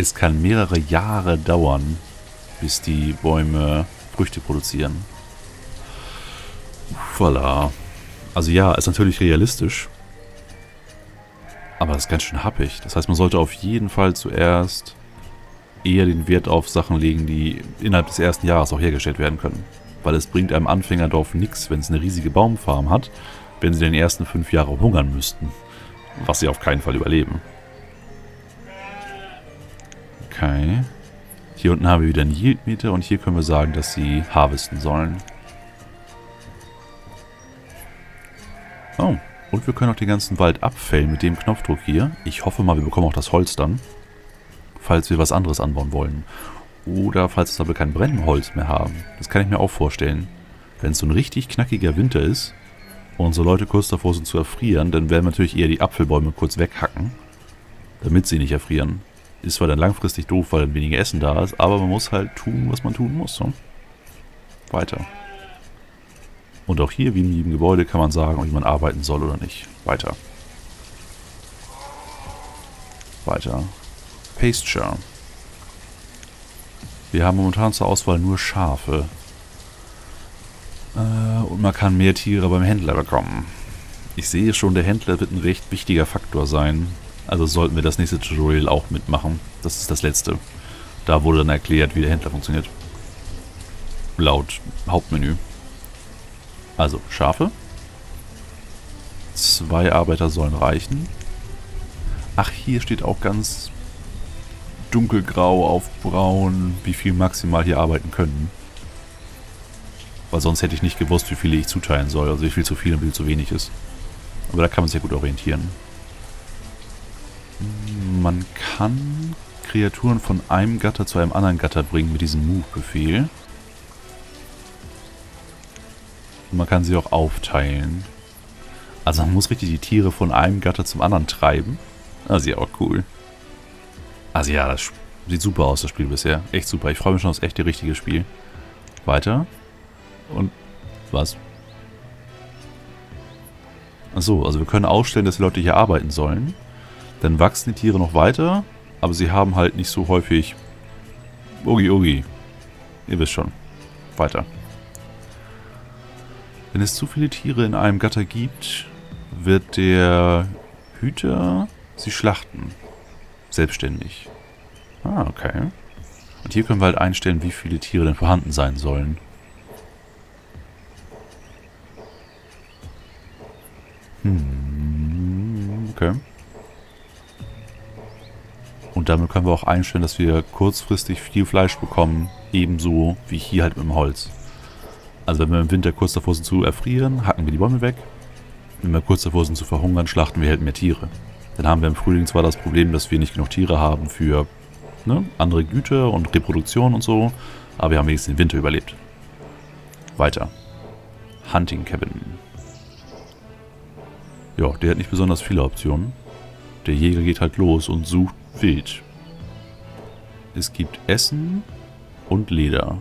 Es kann mehrere Jahre dauern, bis die Bäume Früchte produzieren. Voilà. Also ja, ist natürlich realistisch. Aber das ist ganz schön happig. Das heißt, man sollte auf jeden Fall zuerst eher den Wert auf Sachen legen, die innerhalb des ersten Jahres auch hergestellt werden können. Weil es bringt einem Anfängerdorf nichts, wenn es eine riesige Baumfarm hat, wenn sie in den ersten 5 Jahren hungern müssten. Was sie auf keinen Fall überleben. Okay. Hier unten haben wir wieder einen Yield-Meter und hier können wir sagen, dass sie harvesten sollen. Oh, und wir können auch den ganzen Wald abfällen mit dem Knopfdruck hier. Ich hoffe mal, wir bekommen auch das Holz dann. Falls wir was anderes anbauen wollen. Oder falls wir kein Brennholz mehr haben. Das kann ich mir auch vorstellen. Wenn es so ein richtig knackiger Winter ist und unsere Leute kurz davor sind zu erfrieren, dann werden wir natürlich eher die Apfelbäume kurz weghacken, damit sie nicht erfrieren. Ist zwar dann langfristig doof, weil dann weniger Essen da ist, aber man muss halt tun, was man tun muss. So. Weiter. Und auch hier, wie in jedem Gebäude, kann man sagen, ob man arbeiten soll oder nicht. Weiter. Weiter. Pasture. Wir haben momentan zur Auswahl nur Schafe. Und man kann mehr Tiere beim Händler bekommen. Ich sehe schon, der Händler wird ein recht wichtiger Faktor sein. Also sollten wir das nächste Tutorial auch mitmachen. Das ist das letzte. Da wurde dann erklärt, wie der Händler funktioniert. Laut Hauptmenü. Also Schafe. 2 Arbeiter sollen reichen. Ach, hier steht auch ganz dunkelgrau auf braun, wie viel maximal hier arbeiten können. Weil sonst hätte ich nicht gewusst, wie viele ich zuteilen soll. Also wie viel zu viel und wie viel zu wenig ist. Aber da kann man sich ja gut orientieren. Man kann Kreaturen von einem Gatter zu einem anderen Gatter bringen mit diesem Move-Befehl. Und man kann sie auch aufteilen. Also man muss richtig die Tiere von einem Gatter zum anderen treiben. Also ja, auch cool. Also ja, das sieht super aus, das Spiel bisher. Echt super. Ich freue mich schon aufs echte, richtige Spiel. Weiter. Und was? Achso, also wir können ausstellen, dass die Leute hier arbeiten sollen. Dann wachsen die Tiere noch weiter, aber sie haben halt nicht so häufig... Ugi. Ihr wisst schon. Weiter. Wenn es zu viele Tiere in einem Gatter gibt, wird der Hüter sie schlachten. Selbstständig. Ah, okay. Und hier können wir halt einstellen, wie viele Tiere denn vorhanden sein sollen. Okay. Und damit können wir auch einstellen, dass wir kurzfristig viel Fleisch bekommen, ebenso wie hier halt mit dem Holz. Also wenn wir im Winter kurz davor sind zu erfrieren, hacken wir die Bäume weg. Wenn wir kurz davor sind zu verhungern, schlachten wir halt mehr Tiere. Dann haben wir im Frühling zwar das Problem, dass wir nicht genug Tiere haben für andere Güter und Reproduktion und so, aber wir haben wenigstens den Winter überlebt. Weiter. Hunting Cabin. Ja, der hat nicht besonders viele Optionen. Der Jäger geht halt los und sucht Wild. Es gibt Essen und Leder.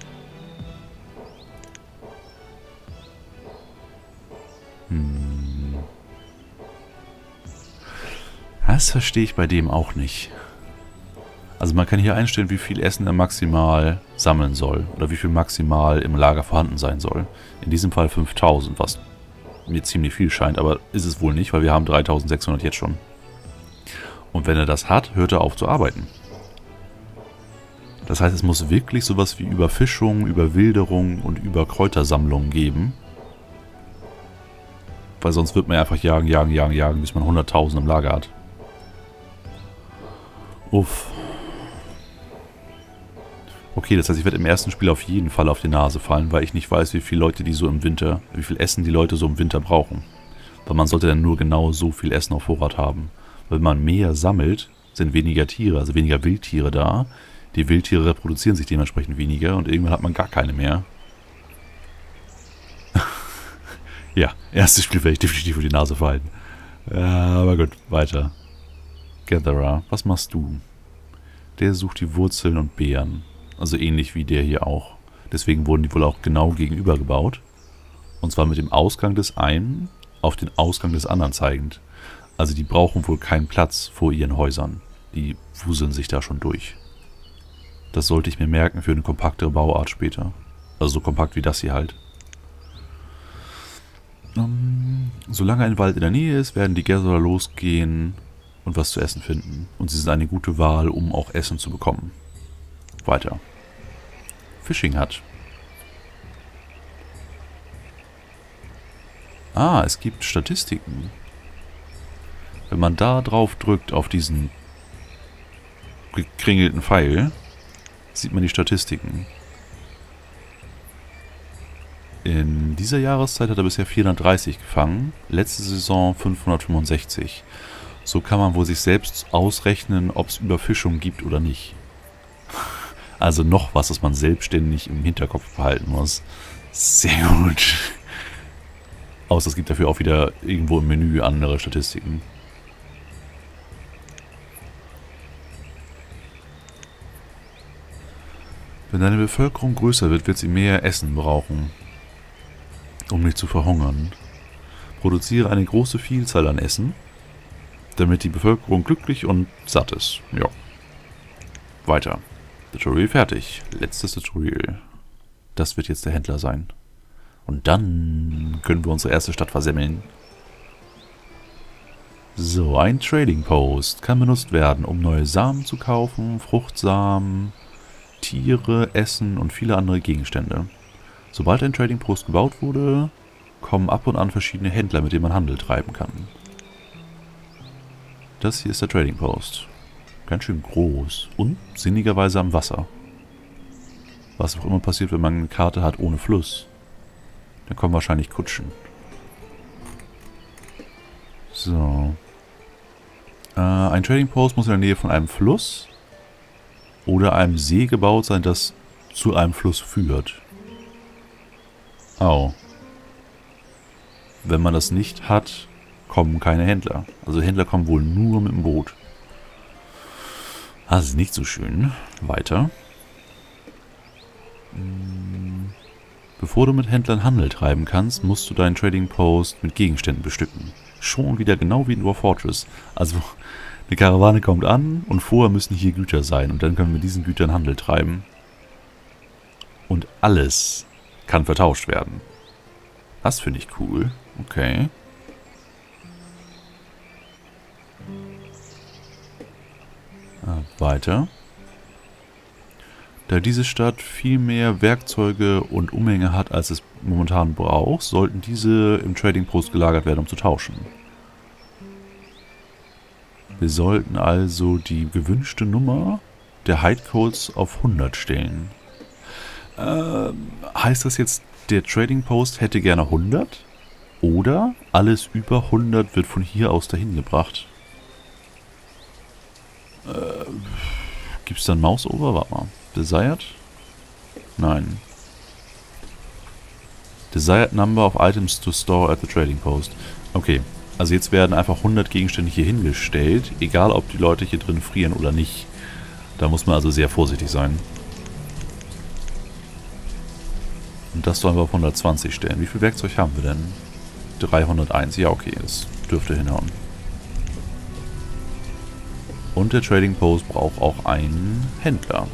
Das verstehe ich bei dem auch nicht. Also man kann hier einstellen, wie viel Essen er maximal sammeln soll. Oder wie viel maximal im Lager vorhanden sein soll. In diesem Fall 5000, was mir ziemlich viel scheint, aber ist es wohl nicht, weil wir haben 3600 jetzt schon. Und wenn er das hat, hört er auf zu arbeiten. Das heißt, es muss wirklich sowas wie Überfischung, Überwilderung und Überkräutersammlung geben. Weil sonst wird man einfach jagen, bis man 100.000 im Lager hat. Uff. Okay, das heißt, ich werde im ersten Spiel auf jeden Fall auf die Nase fallen, weil ich nicht weiß, wie viele Leute die so im Winter, wie viel Essen die Leute so im Winter brauchen. Weil man sollte dann nur genau so viel Essen auf Vorrat haben. Wenn man mehr sammelt, sind weniger Tiere, also weniger Wildtiere da. Die Wildtiere reproduzieren sich dementsprechend weniger und irgendwann hat man gar keine mehr. Ja, erstes Spiel werde ich definitiv auf die Nase fallen. Aber gut, weiter. Gatherer, was machst du? Der sucht die Wurzeln und Beeren. Also ähnlich wie der hier auch. Deswegen wurden die wohl auch genau gegenüber gebaut. Und zwar mit dem Ausgang des einen auf den Ausgang des anderen zeigend. Also die brauchen wohl keinen Platz vor ihren Häusern. Die wuseln sich da schon durch. Das sollte ich mir merken für eine kompaktere Bauart später. Also so kompakt wie das hier halt. Solange ein Wald in der Nähe ist, werden die Gatherer losgehen und was zu essen finden. Und sie sind eine gute Wahl, um auch Essen zu bekommen. Weiter. Fishing Hut. Ah, es gibt Statistiken. Wenn man da drauf drückt auf diesen gekringelten Pfeil, sieht man die Statistiken. In dieser Jahreszeit hat er bisher 430 gefangen, letzte Saison 565. So kann man wohl sich selbst ausrechnen, ob es Überfischung gibt oder nicht. Also noch was, das man selbstständig im Hinterkopf behalten muss. Sehr gut. Außer es gibt dafür auch wieder irgendwo im Menü andere Statistiken. Wenn deine Bevölkerung größer wird, wird sie mehr Essen brauchen, um nicht zu verhungern. Produziere eine große Vielzahl an Essen, damit die Bevölkerung glücklich und satt ist. Ja. Weiter. Tutorial fertig. Letztes Tutorial. Das wird jetzt der Händler sein. Und dann können wir unsere erste Stadt versemmeln. So, ein Trading Post kann benutzt werden, um neue Samen zu kaufen, Fruchtsamen, Tiere, Essen und viele andere Gegenstände. Sobald ein Trading Post gebaut wurde, kommen ab und an verschiedene Händler, mit denen man Handel treiben kann. Das hier ist der Trading Post. Ganz schön groß und sinnigerweise am Wasser. Was auch immer passiert, wenn man eine Karte hat ohne Fluss. Dann kommen wahrscheinlich Kutschen. So. Ein Trading Post muss in der Nähe von einem Fluss oder einem See gebaut sein, das zu einem Fluss führt. Oh. Wenn man das nicht hat, kommen keine Händler. Also Händler kommen wohl nur mit dem Boot. Das ist nicht so schön. Weiter. Bevor du mit Händlern Handel treiben kannst, musst du deinen Trading Post mit Gegenständen bestücken. Schon wieder genau wie in Dwarf Fortress. Also eine Karawane kommt an und vorher müssen hier Güter sein und dann können wir mit diesen Gütern Handel treiben. Und alles kann vertauscht werden. Das finde ich cool. Okay. Weiter. Da diese Stadt viel mehr Werkzeuge und Umhänge hat, als es momentan braucht, sollten diese im Trading Post gelagert werden, um zu tauschen. Wir sollten also die gewünschte Nummer der Hidecodes auf 100 stellen. Heißt das jetzt, der Trading Post hätte gerne 100? Oder alles über 100 wird von hier aus dahin gebracht? Gibt es da ein Mausover? Warte mal. Desired? Nein. Desired number of items to store at the trading post. Okay, also jetzt werden einfach 100 Gegenstände hier hingestellt, egal ob die Leute hier drin frieren oder nicht. Da muss man also sehr vorsichtig sein. Und das sollen wir auf 120 stellen. Wie viel Werkzeug haben wir denn? 301. Ja, okay, das dürfte hinhauen. Und der Trading Post braucht auch einen Händler.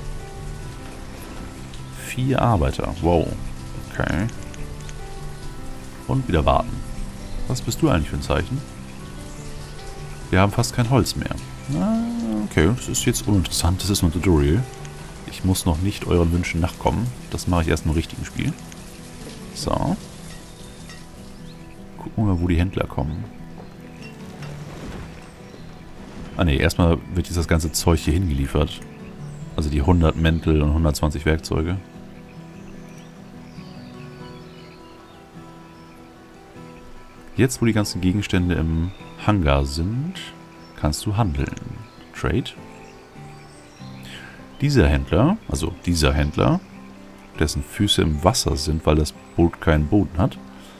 4 Arbeiter. Wow. Okay. Und wieder warten. Was bist du eigentlich für ein Zeichen? Wir haben fast kein Holz mehr. Okay, das ist jetzt uninteressant. Das ist nur ein Tutorial. Ich muss noch nicht euren Wünschen nachkommen. Das mache ich erst im richtigen Spiel. So. Gucken wir mal, wo die Händler kommen. Ah ne, erstmal wird jetzt das ganze Zeug hier hingeliefert. Also die 100 Mäntel und 120 Werkzeuge. Jetzt, wo die ganzen Gegenstände im Hangar sind, kannst du handeln. Trade. Dieser Händler, dessen Füße im Wasser sind, weil das Boot keinen Boden hat,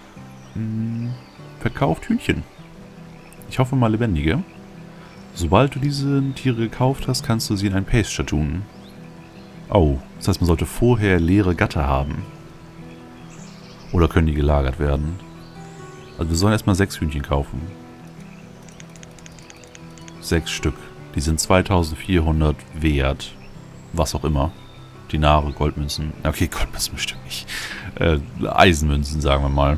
verkauft Hühnchen. Ich hoffe mal lebendige. Sobald du diese Tiere gekauft hast, kannst du sie in ein Pasture tun. Oh, das heißt, man sollte vorher leere Gatter haben. Oder können die gelagert werden? Also wir sollen erstmal 6 Hühnchen kaufen. 6 Stück. Die sind 2400 wert. Was auch immer. Dinare, Goldmünzen. Okay, Goldmünzen bestimmt nicht. Eisenmünzen, sagen wir mal.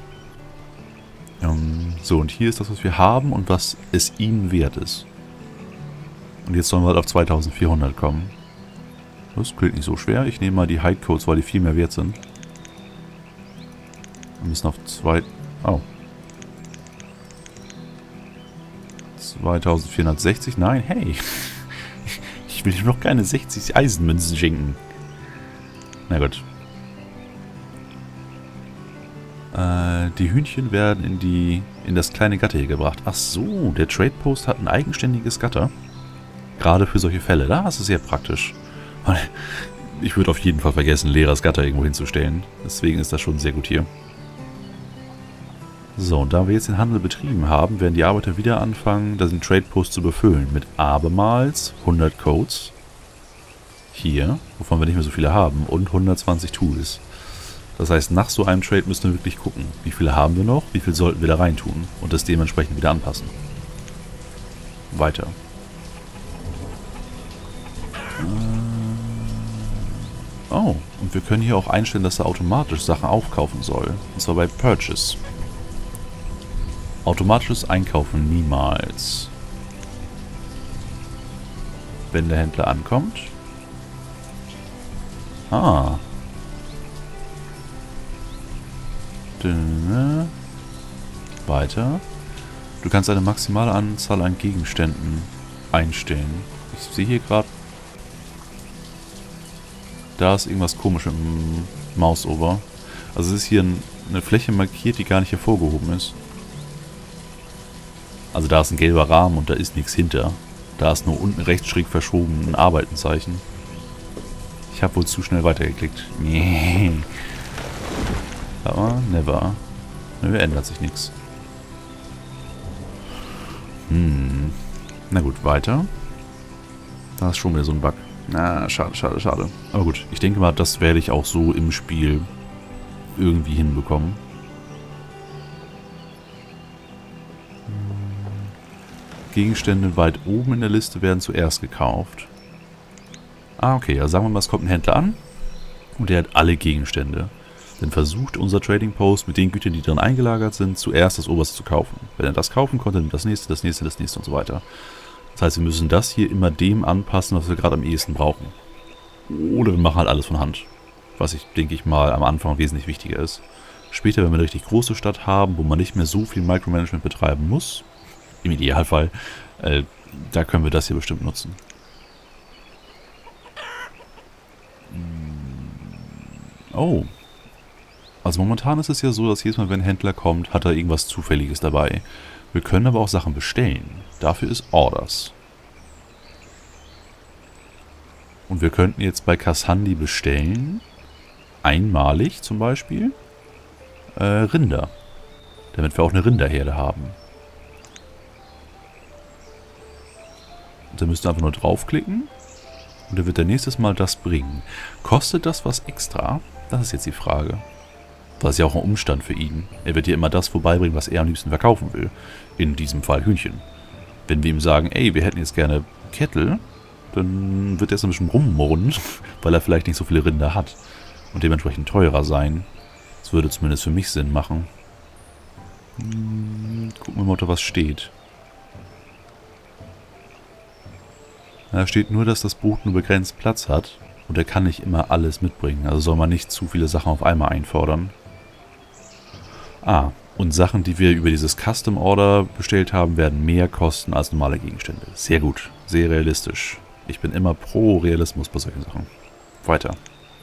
So, und hier ist das, was wir haben und was es ihnen wert ist. Und jetzt sollen wir halt auf 2400 kommen. Das klingt nicht so schwer. Ich nehme mal die Hide Codes, weil die viel mehr wert sind. Wir müssen auf 2460. Nein, hey. Ich will dir noch keine 60 Eisenmünzen schenken. Na gut. Die Hühnchen werden in das kleine Gatter hier gebracht. Ach so, der Trade Post hat ein eigenständiges Gatter. Gerade für solche Fälle. Das ist sehr praktisch. Ich würde auf jeden Fall vergessen, leeres Gatter irgendwo hinzustellen. Deswegen ist das schon sehr gut hier. So, und da wir jetzt den Handel betrieben haben, werden die Arbeiter wieder anfangen, den Trade Post zu befüllen. Mit abermals 100 Codes. Hier, wovon wir nicht mehr so viele haben. Und 120 Tools. Das heißt, nach so einem Trade müssen wir wirklich gucken, wie viele haben wir noch, wie viel sollten wir da reintun und das dementsprechend wieder anpassen. Weiter. Oh, und wir können hier auch einstellen, dass er automatisch Sachen aufkaufen soll. Und zwar bei Purchase. Automatisches Einkaufen niemals. Wenn der Händler ankommt. Ah. Weiter. Du kannst eine maximale Anzahl an Gegenständen einstellen. Ich sehe hier gerade... Da ist irgendwas komisch im Mausover. Also es ist hier eine Fläche markiert, die gar nicht hervorgehoben ist. Also da ist ein gelber Rahmen und da ist nichts hinter. Da ist nur unten rechts schräg verschoben ein Arbeitenzeichen. Ich habe wohl zu schnell weitergeklickt. Nee. Aber never. Nö, ändert sich nichts. Na gut, weiter. Da ist schon wieder so ein Bug. Na, schade, schade, schade. Aber gut, ich denke mal, das werde ich auch so im Spiel irgendwie hinbekommen. Gegenstände weit oben in der Liste werden zuerst gekauft. Ah, okay, ja, sagen wir mal, es kommt ein Händler an und der hat alle Gegenstände. Dann versucht unser Trading Post mit den Gütern, die drin eingelagert sind, zuerst das Oberste zu kaufen. Wenn er das kaufen konnte, dann das nächste, das nächste, das nächste und so weiter. Das heißt, wir müssen das hier immer dem anpassen, was wir gerade am ehesten brauchen. Oder wir machen halt alles von Hand. Was ich, denke ich mal, am Anfang wesentlich wichtiger ist. Später, wenn wir eine richtig große Stadt haben, wo man nicht mehr so viel Micromanagement betreiben muss, im Idealfall, da können wir das hier bestimmt nutzen. Oh. Also momentan ist es ja so, dass jedes Mal, wenn ein Händler kommt, hat er irgendwas Zufälliges dabei. Wir können aber auch Sachen bestellen. Dafür ist Orders. Und wir könnten jetzt bei Kassandi bestellen, einmalig zum Beispiel, Rinder. Damit wir auch eine Rinderherde haben. Und dann müsst ihr einfach nur draufklicken und dann wird er nächstes Mal das bringen. Kostet das was extra? Das ist jetzt die Frage. Das ist ja auch ein Umstand für ihn. Er wird dir immer das vorbeibringen, was er am liebsten verkaufen will. In diesem Fall Hühnchen. Wenn wir ihm sagen, ey, wir hätten jetzt gerne Kettle, dann wird er so ein bisschen rummurren, weil er vielleicht nicht so viele Rinder hat. Und dementsprechend teurer sein. Das würde zumindest für mich Sinn machen. Gucken wir mal, ob da was steht. Da steht nur, dass das Boot nur begrenzt Platz hat. Und er kann nicht immer alles mitbringen. Also soll man nicht zu viele Sachen auf einmal einfordern. Ah, und Sachen, die wir über dieses Custom Order bestellt haben, werden mehr kosten als normale Gegenstände. Sehr gut, sehr realistisch. Ich bin immer pro Realismus bei solchen Sachen. Weiter.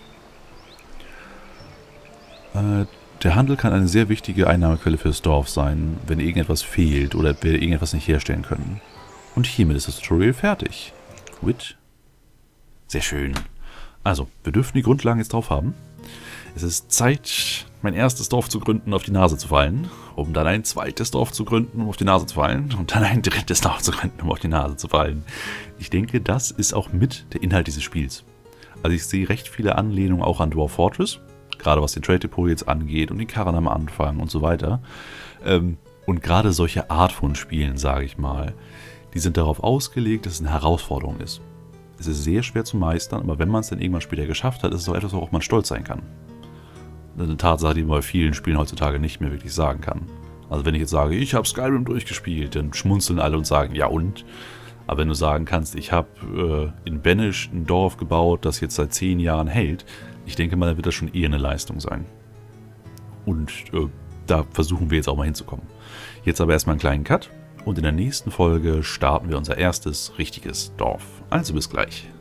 Der Handel kann eine sehr wichtige Einnahmequelle fürs Dorf sein, wenn irgendetwas fehlt oder wir irgendetwas nicht herstellen können. Und hiermit ist das Tutorial fertig. Quit. Sehr schön. Also, wir dürfen die Grundlagen jetzt drauf haben. Es ist Zeit, mein erstes Dorf zu gründen, auf die Nase zu fallen, um dann ein zweites Dorf zu gründen, um auf die Nase zu fallen, und dann ein drittes Dorf zu gründen, um auf die Nase zu fallen. Ich denke, das ist auch mit der Inhalt dieses Spiels. Also ich sehe recht viele Anlehnungen auch an Dwarf Fortress, gerade was den Trade Depot jetzt angeht und die Karren am Anfang und so weiter. Und gerade solche Art von Spielen, sage ich mal, die sind darauf ausgelegt, dass es eine Herausforderung ist. Es ist sehr schwer zu meistern, aber wenn man es dann irgendwann später geschafft hat, ist es auch etwas, worauf man stolz sein kann. Eine Tatsache, die man bei vielen Spielen heutzutage nicht mehr wirklich sagen kann. Also wenn ich jetzt sage, ich habe Skyrim durchgespielt, dann schmunzeln alle und sagen, ja und? Aber wenn du sagen kannst, ich habe in Banish ein Dorf gebaut, das jetzt seit 10 Jahren hält, ich denke mal, dann wird das schon eher eine Leistung sein. Und da versuchen wir jetzt auch mal hinzukommen. Jetzt aber erstmal einen kleinen Cut und in der nächsten Folge starten wir unser erstes richtiges Dorf. Also bis gleich.